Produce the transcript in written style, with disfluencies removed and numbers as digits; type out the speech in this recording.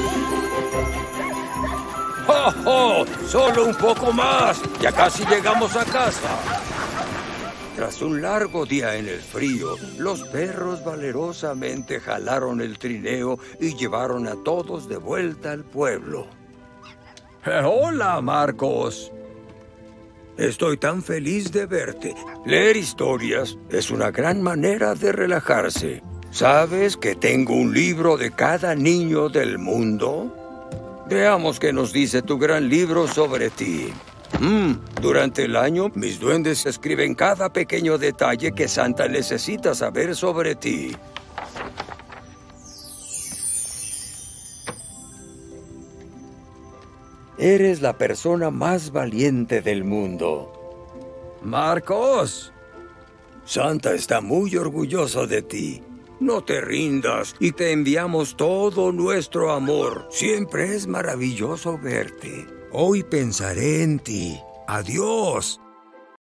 ¡Oh, oh! ¡Solo un poco más! ¡Ya casi llegamos a casa! Tras un largo día en el frío, los perros valerosamente jalaron el trineo y llevaron a todos de vuelta al pueblo. ¡Hola, Marcos! Estoy tan feliz de verte. Leer historias es una gran manera de relajarse. ¿Sabes que tengo un libro de cada niño del mundo? Veamos qué nos dice tu gran libro sobre ti. Durante el año, mis duendes escriben cada pequeño detalle que Santa necesita saber sobre ti. Eres la persona más valiente del mundo. ¡Marcos! Santa está muy orgulloso de ti. No te rindas y te enviamos todo nuestro amor. Siempre es maravilloso verte. Hoy pensaré en ti. Adiós.